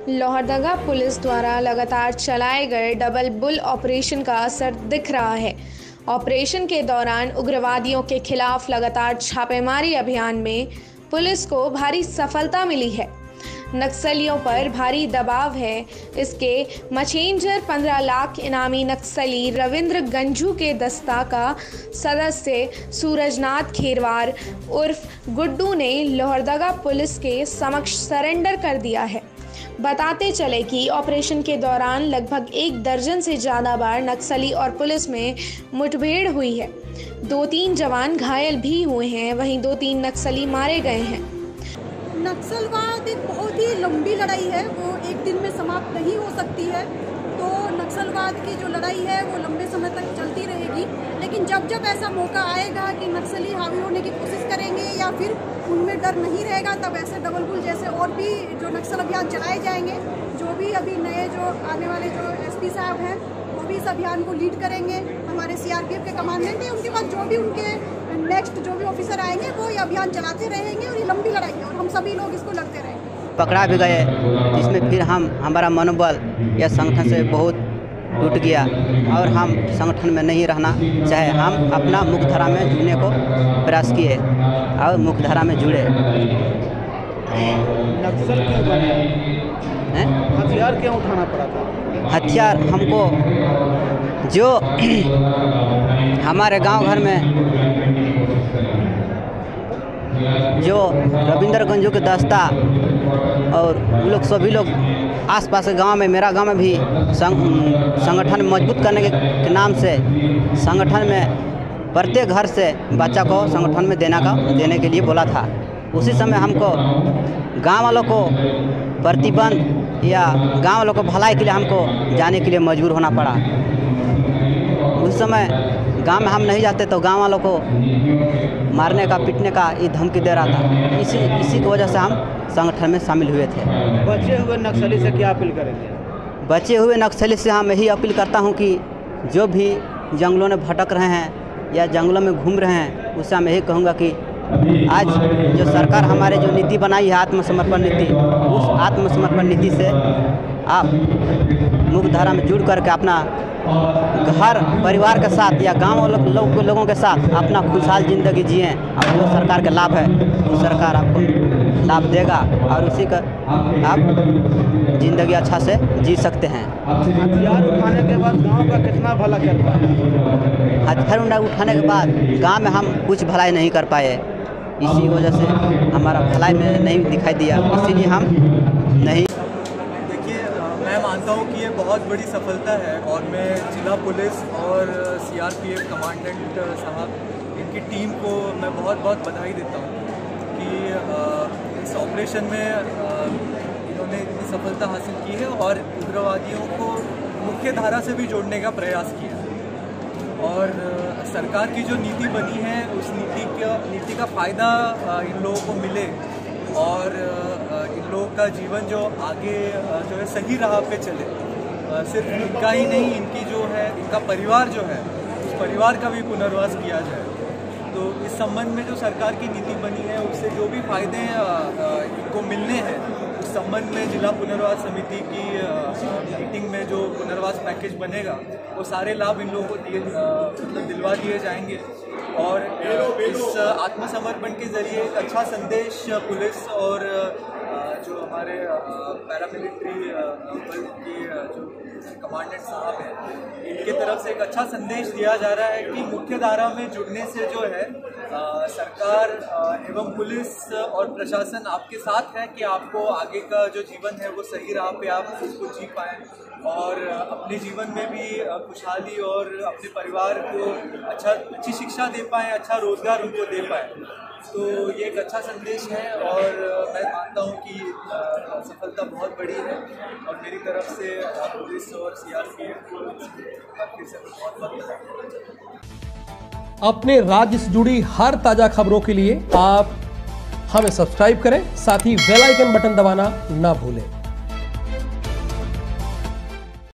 Lohardaga police द्वारा लगातार चलाए गए डबल बुल ऑपरेशन का असर दिख रहा है। ऑपरेशन के दौरान उग्रवादियों के खिलाफ लगातार छापेमारी अभियान में पुलिस को भारी सफलता मिली है। नक्सलियों पर भारी दबाव है। इसके मचेंजर 15 लाख इनामी नक्सली रविंद्र गंजू के दस्ता का सदस्य सूरजनाथ खेरवार उर्फ गुड्डू ने लोहरदगा पुलिस के समक्ष सरेंडर कर दिया है। बताते चले कि ऑपरेशन के दौरान लगभग 1 दर्जन से ज़्यादा बार नक्सली और पुलिस में मुठभेड़ हुई है। 2-3 जवान घायल भी हुए हैं, वहीं 2-3 नक्सली मारे गए हैं। नक्सलवाद एक बहुत ही लंबी लड़ाई है, वो एक दिन में समाप्त नहीं हो सकती है। तो नक्सलवाद की जो लड़ाई है वो लंबे समय तक चलती रहेगी, लेकिन जब जब ऐसा मौका आएगा कि नक्सली हावी होने की कोशिश करेंगे या फिर उनमें डर नहीं रहेगा, तब ऐसे डबल बुल जैसे और भी जो नक्सल अभियान चलाए जाएंगे। जो भी अभी नए जो आने वाले जो एसपी साहब हैं वो भी इस अभियान को लीड करेंगे। हमारे सीआरपीएफ के कमांडेंट हैं, उनके बाद जो भी उनके नेक्स्ट जो भी ऑफिसर आएंगे वो ये अभियान चलाते रहेंगे और ये लंबी लड़ाई है और हम सभी लोग इसको लड़ते रहेंगे। पकड़ा भी गए, जिसमें फिर हमारा मनोबल या संगठन से बहुत टूट गया और हम संगठन में नहीं रहना चाहे। हम अपना मुख्यधारा में जुड़ने को प्रयास किए और मुख्यधारा में जुड़े। नक्सल क्यों बने? हथियार क्यों उठाना पड़ा था? हथियार हमको जो हमारे गांव घर में जो रविंद्र गंजू के दस्ता और लोग सभी लोग आसपास के गांव में, मेरा गांव में भी संगठन मजबूत करने के नाम से संगठन में प्रत्येक घर से बच्चा को संगठन में देने के लिए बोला था। उसी समय हमको गांव वालों को प्रतिबंध या गांव वालों को भलाई के लिए हमको जाने के लिए मजबूर होना पड़ा। उस समय गांव में हम नहीं जाते तो गांव वालों को मारने का, पीटने का ये धमकी दे रहा था। इसी की वजह से हम संगठन में शामिल हुए थे। बचे हुए नक्सली से क्या अपील करेंगे? बचे हुए नक्सली से हम यही अपील करता हूं कि जो भी जंगलों में भटक रहे हैं या जंगलों में घूम रहे हैं, उससे हम यही कहूँगा कि आज जो सरकार हमारे जो नीति बनाई है आत्मसमर्पण नीति, उस आत्मसमर्पण नीति से आप मुख्यधारा में जुड़ करके अपना घर परिवार के साथ या गांव लोगों के साथ अपना खुशहाल ज़िंदगी जिएं। और जो सरकार का लाभ है वो सरकार आपको लाभ देगा और उसी का आप ज़िंदगी अच्छा से जी सकते हैं। हथियार उठाने के बाद गांव का कितना भला कर पाए? हथियार उठाने के बाद गांव में हम कुछ भलाई नहीं कर पाए। इसी वजह से हमारा भलाई में नहीं दिखाई दिया, इसीलिए हम नहीं। मैं मानता हूँ कि ये बहुत बड़ी सफलता है और मैं जिला पुलिस और सीआरपीएफ कमांडेंट साहब इनकी टीम को मैं बहुत बहुत बधाई देता हूँ कि इस ऑपरेशन में इन्होंने इतनी सफलता हासिल की है और उग्रवादियों को मुख्य धारा से भी जोड़ने का प्रयास किया है। और सरकार की जो नीति बनी है उस नीति का फ़ायदा इन लोगों को मिले और इन लोगों का जीवन जो आगे जो है सही राह पे चले। सिर्फ इनका ही नहीं, इनकी जो है इनका परिवार जो है उस परिवार का भी पुनर्वास किया जाए। तो इस संबंध में जो सरकार की नीति बनी है उससे जो भी फायदे इनको मिलने हैं, उस संबंध में जिला पुनर्वास समिति की मीटिंग में जो पुनर्वास पैकेज बनेगा वो सारे लाभ इन लोगों को दिलवा दिए जाएंगे। और इस आत्मसमर्पण के जरिए एक अच्छा संदेश पुलिस और जो हमारे पैरामिलिट्री बल के जो कमांडेंट साहब हैं, इनके तरफ से एक अच्छा संदेश दिया जा रहा है कि मुख्य धारा में जुड़ने से जो है सरकार एवं पुलिस और प्रशासन आपके साथ है कि आपको आगे का जो जीवन है वो सही राह पे आप उसको जी पाएँ और अपने जीवन में भी खुशहाली और अपने परिवार को अच्छी शिक्षा दे पाएँ, अच्छा रोजगार उनको दे पाएँ। तो ये एक अच्छा संदेश है और मैं मानता हूँ कि सफलता बहुत बड़ी है और मेरी तरफ से पुलिस और सीआरपीएफ को फिर से बहुत बहुत बधाई। अपने राज्य से जुड़ी हर ताजा खबरों के लिए आप हमें सब्सक्राइब करें, साथ ही बेल आइकन बटन दबाना ना भूलें।